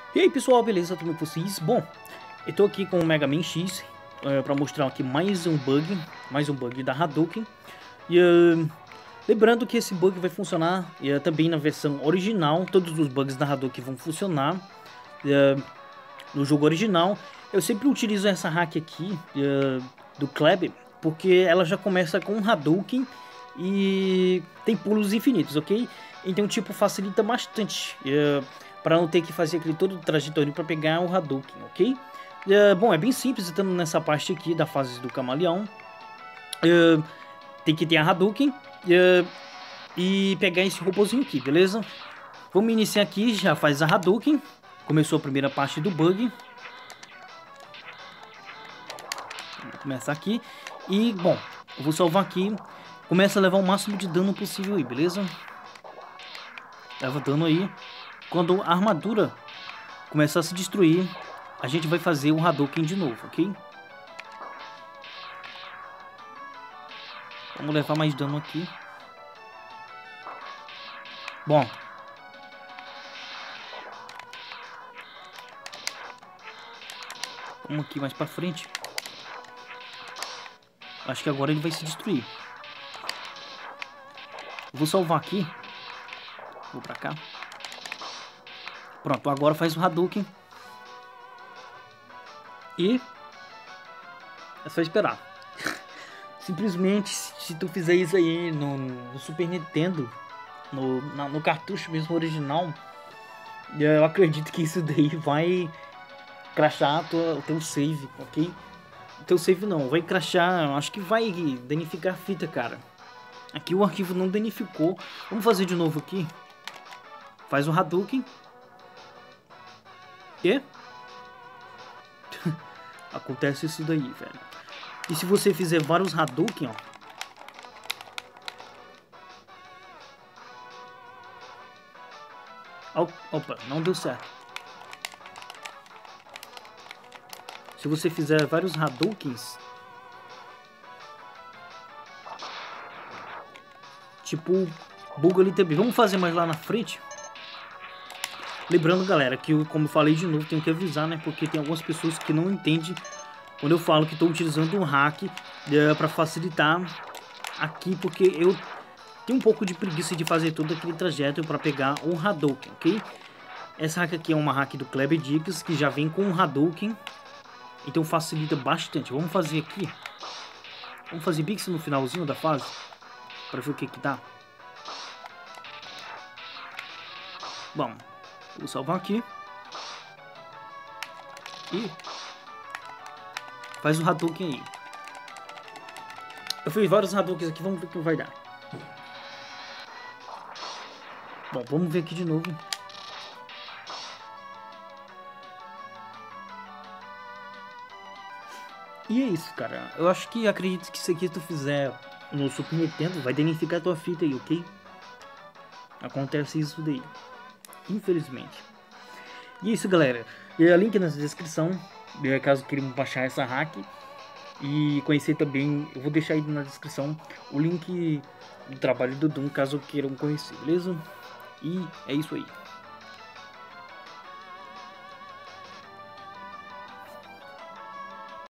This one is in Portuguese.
E aí pessoal, beleza? Tudo bem com vocês? Bom, eu tô aqui com o Mega Man X para mostrar aqui mais um bug da Hadouken. E lembrando que esse bug vai funcionar também na versão original. Todos os bugs da Hadouken vão funcionar no jogo original. Eu sempre utilizo essa hack aqui do Kleb, porque ela já começa com um Hadouken e tem pulos infinitos, ok? Então tipo facilita bastante para não ter que fazer aquele todo o trajetório para pegar o Hadouken, ok? Bom, é bem simples, estamos nessa parte aqui da fase do camaleão. Tem que ter a Hadouken e pegar esse robozinho aqui, beleza? Vamos iniciar aqui, já faz a Hadouken. Começou a primeira parte do bug. Vou começar aqui. E, bom, eu vou salvar aqui. Começa a levar o máximo de dano possível aí, beleza? Leva dano aí. Quando a armadura começar a se destruir, a gente vai fazer o Hadouken de novo, ok? Vamos levar mais dano aqui. Bom. Vamos aqui mais pra frente. Acho que agora ele vai se destruir. Vou salvar aqui. Vou pra cá. Pronto, agora faz o Hadouken. E é só esperar. Simplesmente, se tu fizer isso aí no Super Nintendo, no cartucho mesmo original, eu acredito que isso daí vai crashar o teu save, ok? O teu save não, vai crashar, acho que vai danificar a fita, cara. Aqui o arquivo não danificou. Vamos fazer de novo aqui. Faz o Hadouken. E acontece isso daí, velho. E se você fizer vários Hadouken, ó. Opa, não deu certo. Se você fizer vários Hadoukens, tipo, buga ali também. Vamos fazer mais lá na frente. Lembrando, galera, que eu, como eu falei de novo, tenho que avisar, né? Porque tem algumas pessoas que não entendem quando eu falo que estou utilizando um hack para facilitar aqui, porque eu tenho um pouco de preguiça de fazer todo aquele trajeto para pegar um Hadouken, ok? Essa hack aqui é uma hack do Kleber Dicks, que já vem com um Hadouken, então facilita bastante. Vamos fazer aqui. Vamos fazer Bix no finalzinho da fase, para ver o que que dá. Bom, vou salvar aqui. E faz o Hadouken aí. Eu fiz vários Hadoukens aqui, vamos ver o que vai dar. Bom, vamos ver aqui de novo. E é isso, cara. Eu acho que acredito que isso aqui, se tu fizer no Super Nintendo, vai danificar a tua fita aí, ok? Acontece isso daí, infelizmente. E é isso, galera. E o link na descrição, caso queiram baixar essa hack. E conhecer também, eu vou deixar aí na descrição o link do trabalho do Doom, caso queiram conhecer, beleza? E é isso aí.